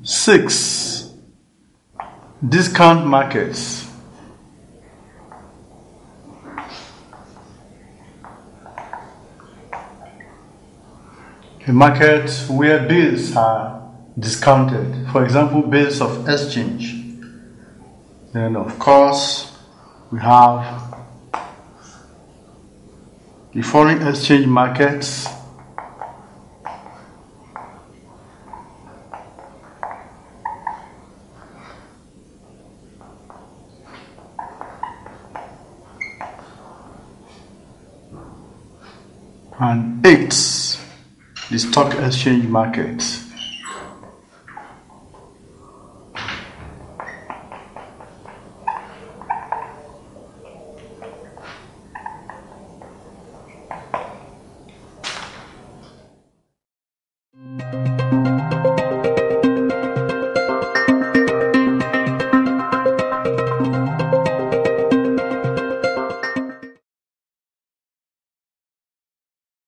6. Discount markets. A market where bills are discounted. For example, bills of exchange. Then, of course, we have the foreign exchange markets. And 8, the stock exchange market.